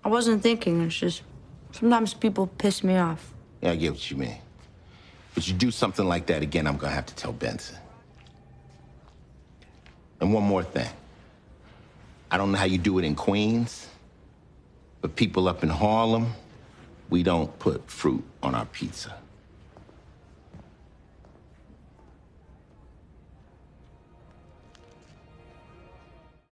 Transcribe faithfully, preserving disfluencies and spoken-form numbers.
I wasn't thinking. It's just sometimes people piss me off. Yeah, I get what you mean. But you do something like that again, I'm gonna have to tell Benson. And one more thing. I don't know how you do it in Queens, but people up in Harlem, we don't put fruit on our pizza.